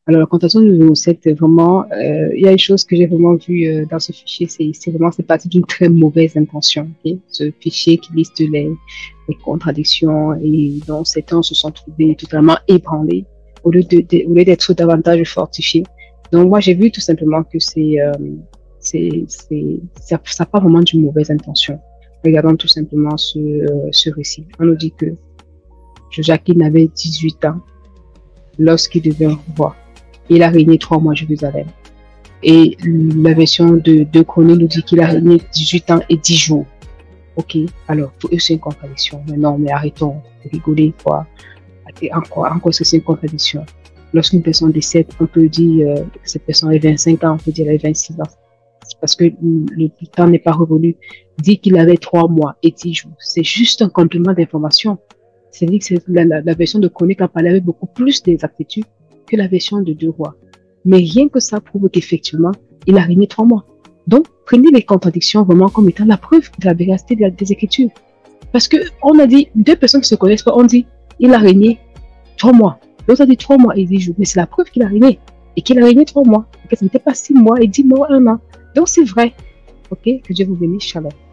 Alors, la contention du numéro 7, vraiment, il y a une chose que j'ai vraiment vue dans ce fichier, c'est vraiment, c'est parti d'une très mauvaise intention. Ok. Ce fichier qui liste les contradictions et dont certains se sont trouvés totalement ébranlés au lieu d'être davantage fortifiés. Donc, moi, j'ai vu tout simplement que ça n'a pas vraiment d'une mauvaise intention. Regardons tout simplement ce récit. On nous dit que Joachim avait 18 ans lorsqu'il devint roi. Il a régné 3 mois à Jérusalem. Et la version de Chronie nous dit qu'il a régné 18 ans et 10 jours. Ok, alors pour eux c'est une contradiction. Mais non, mais arrêtons de rigoler, quoi. Encore c'est une contradiction. Lorsqu'une personne décède, on peut dire que cette personne a 25 ans, on peut dire qu'elle a 26 ans. C'est parce que le temps n'est pas revenu. Dit qu'il avait 3 mois et 10 jours. C'est juste un complément d'information. C'est-à-dire que la version de Chronique a parlé avec beaucoup plus d'exactitude que la version de Deux Rois. Mais rien que ça prouve qu'effectivement, il a régné 3 mois. Donc, prenez les contradictions vraiment comme étant la preuve de la véracité des Écritures. Parce qu'on a dit, deux personnes qui ne se connaissent pas, on dit, il a régné 3 mois. L'autre a dit 3 mois et 10 jours. Mais c'est la preuve qu'il a régné. Et qu'il a régné 3 mois. Et que ce n'était pas 6 mois et 10 mois, 1 an. Donc, c'est vrai. Ok? Que Dieu vous bénisse. Shalom.